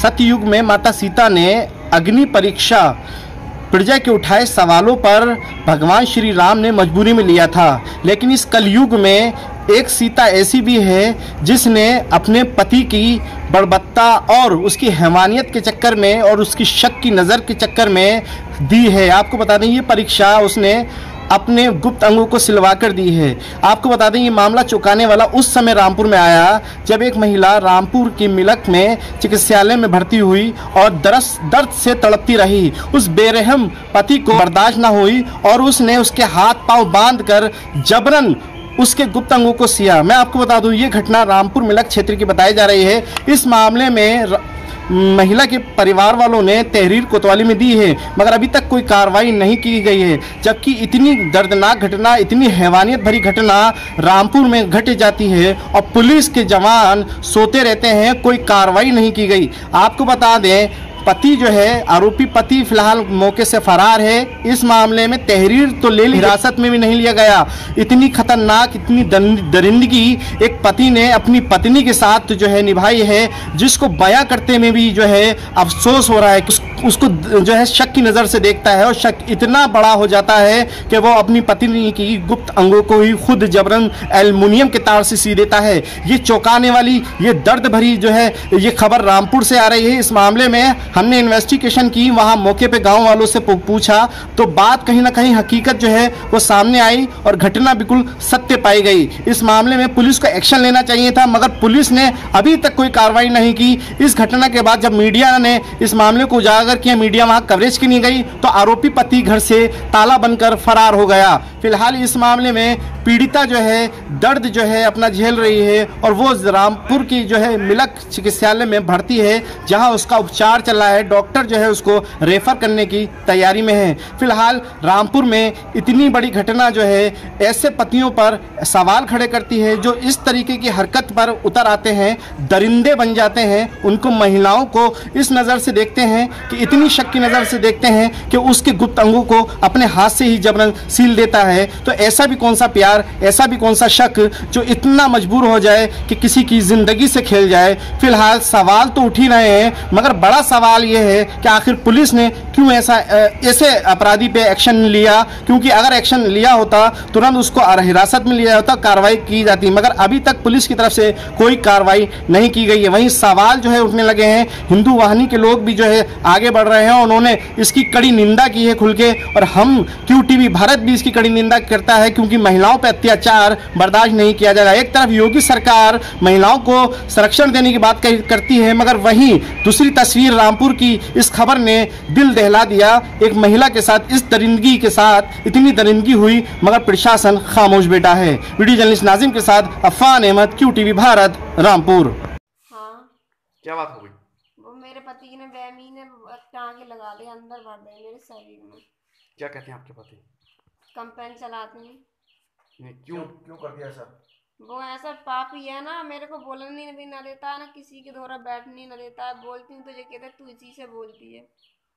सतयुग में माता सीता ने अग्नि परीक्षा प्रजा के उठाए सवालों पर भगवान श्री राम ने मजबूरी में लिया था। लेकिन इस कलयुग में एक सीता ऐसी भी है जिसने अपने पति की बड़बत्ता और उसकी हैवानियत के चक्कर में और उसकी शक की नज़र के चक्कर में दी है। आपको बता दें ये परीक्षा उसने अपने गुप्त अंगों को सिलवा कर दी है। आपको बता दें ये मामला चौंकाने वाला उस समय रामपुर में आया जब एक महिला रामपुर की मिलक में चिकित्सालय में भर्ती हुई और दर्द से तड़पती रही। उस बेरहम पति को बर्दाश्त न हुई और उसने उसके हाथ पांव बांधकर जबरन उसके गुप्त अंगों को सिया। मैं आपको बता दूं ये घटना रामपुर मिलक क्षेत्र की बताई जा रही है। इस मामले में महिला के परिवार वालों ने तहरीर कोतवाली में दी है मगर अभी तक कोई कार्रवाई नहीं की गई है, जबकि इतनी दर्दनाक घटना, इतनी हैवानियत भरी घटना रामपुर में घट जाती है और पुलिस के जवान सोते रहते हैं, कोई कार्रवाई नहीं की गई। आपको बता दें पति जो है, आरोपी पति फिलहाल मौके से फरार है। इस मामले में तहरीर तो ले ली, हिरासत में भी नहीं लिया गया। इतनी खतरनाक, इतनी दरिंदगी एक पति ने अपनी पत्नी के साथ जो है निभाई है, जिसको बयां करते में भी जो है अफसोस हो रहा है। उसको जो है शक की नज़र से देखता है और शक इतना बड़ा हो जाता है कि वो अपनी पत्नी की गुप्त अंगों को ही खुद जबरन एल्युमिनियम के तार से सी देता है। ये चौंकाने वाली, ये दर्द भरी जो है ये खबर रामपुर से आ रही है। इस मामले में हमने इन्वेस्टिगेशन की, वहां मौके पे गांव वालों से पूछा तो बात कहीं ना कहीं हकीकत जो है वो सामने आई और घटना बिल्कुल सत्य पाई गई। इस मामले में पुलिस को एक्शन लेना चाहिए था मगर पुलिस ने अभी तक कोई कार्रवाई नहीं की। इस घटना के बाद जब मीडिया ने इस मामले को उजागर किया, मीडिया वहां कवरेज की नहीं गई तो आरोपी पति घर से ताला बनकर फरार हो गया। फिलहाल इस मामले में पीड़िता जो है दर्द जो है अपना झेल रही है और वो रामपुर की जो है मिलक चिकित्सालय में भर्ती है, जहां उसका उपचार चल रहा है। डॉक्टर जो है उसको रेफर करने की तैयारी में है। फिलहाल रामपुर में इतनी बड़ी घटना जो है ऐसे पतियों पर सवाल खड़े करती है जो इस तरीके की हरकत पर उतर आते हैं, दरिंदे बन जाते हैं। उनको, महिलाओं को इस नज़र से देखते हैं कि इतनी शक की नज़र से देखते हैं कि उसके गुप्त अंगों को अपने हाथ से ही जबरन सील देता है। तो ऐसा भी कौन सा प्यार, ऐसा भी कौन सा शक जो इतना मजबूर हो जाए कि किसी की जिंदगी से खेल जाए। फिलहाल सवाल तो उठ ही रहे हैं मगर बड़ा सवाल यह है कि आखिर पुलिस ने क्यों ऐसे अपराधी पे एक्शन लिया, क्योंकि अगर एक्शन लिया होता तुरंत उसको हिरासत में लिया होता, कार्रवाई की जाती, मगर अभी तक पुलिस की तरफ से कोई कार्रवाई नहीं की गई है। वहीं सवाल जो है उठने लगे हैं, हिंदू वाहिनी के लोग भी जो है आगे बढ़ रहे हैं, उन्होंने इसकी कड़ी निंदा की है खुल के, और हम QTV भारत भी इसकी कड़ी निंदा करता है क्योंकि महिलाओं पर अत्याचार बर्दाश्त नहीं किया जाएगा। एक तरफ योगी सरकार महिलाओं को संरक्षण देने की बात करती है मगर वहीं दूसरी तस्वीर रामपुर की इस खबर ने दिल दहला दिया। एक महिला के साथ इस दरिंदगी के साथ इतनी दरिंदगी हुई मगर प्रशासन खामोश बैठा है। वीडियो जर्नलिस्ट नाजिम के साथ अफान अहमद, QTV भारत, रामपुर। हाँ, क्या बात हो गई? वो मेरे पति ने बेमी ने टांगे लगा दिए, अंदर भर दिए मेरे शरीर में। क्या कहते हैं आपके पति? कंपेन चलाते हैं। नहीं, क्यों क्यों कर दिया ऐसा? वो ऐसा पापी है ना, मेरे को बोलने भी ना देता है, ना किसी के द्वारा बैठने ना देता है। बोलती हूँ तो ये कहते तू इसी से बोलती है,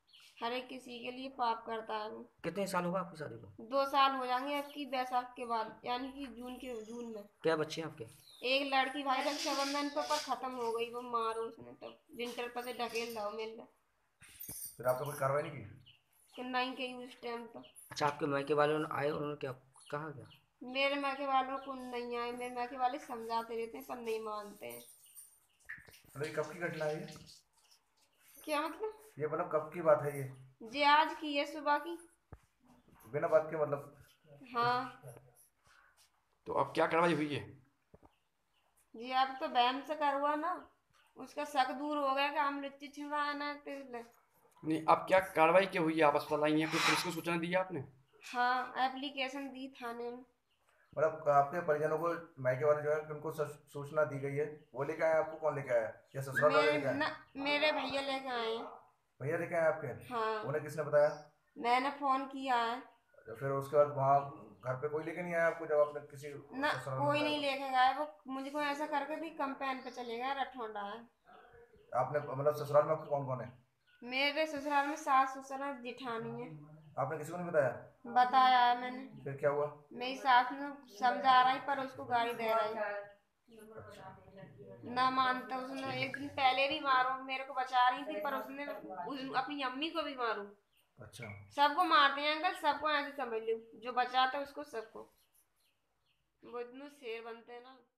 हर एक किसी के लिए पाप करता है वो। कितने साल होगा आपकी शादी को? 2 साल हो जाएंगे अब की बैसाख के बाद, यानी कि जून में। क्या बच्चे हैं आपके? एक लड़की भाई रक्षाबंधन पर खत्म हो गई, वो मारो उसने तब विंटर पर से ढकेल रहा मिल रहा। फिर आपने कोई कार्रवाई नहीं की? कि नहीं की उस टाइम तो। अच्छा, आपके मायके वालों ने आए, उन्होंने क्या कहा? क्या मेरे मायके वालों को नहीं आए, मेरे मायके वाले समझाते रहते हैं पर नहीं मानते हैं। मतलब कब की घटना है ये? क्या मतलब? ये मतलब कब की बात है ये? जी आज की है, सुबह की। बिना बात के मतलब? हाँ तो अब क्या कार्रवाई हुई है? जी अब तो बहन से कर हुआ ना, उसका शक दूर हो गया कि हम लिट्टी छिड़वाना है। नहीं, अब क्या कार्रवाई क्या हुई है? आप अस्पताल आई हैं, कोई पुलिस को सूचना दी है आपने? हाँ, एप्लीकेशन दी थाने में। मतलब आपके परिजनों को, मायके वाले जो है उनको सूचना दी गई है, वो लेके आए? आपको कौन लेके आया या ससुराल वाले लेके आए? मेरे भैया लेके आए हैं। भैया लेके आए आपके? हाँ। उन्हें किसने बताया? मैंने फोन किया है। फिर उसके बाद वहाँ घर पे कोई लेके नहीं आया आपको जब आपने किसी ना, कोई नहीं लेके गया। वो मुझको ऐसा करके भी कंपेन पे चले गया, रठौंडा है। आपने मतलब ससुराल में आपके कौन कौन है? मेरे ससुराल में सास ससुर है, जेठानी है। आपने किसी को नहीं बताया? बताया है मैंने। फिर क्या हुआ? मेरी सास ने समझा रही पर उसको गाली दे रही। ना मानता उसने, एक दिन पहले भी मारो, मेरे को बचा रही थी पर उसने अपनी अम्मी को भी मारू। अच्छा। सबको मारते हैं अंकल, सबको ऐसे समझ लो, जो बचाता है उसको सबको। वो इतने शेर बनते हैं ना।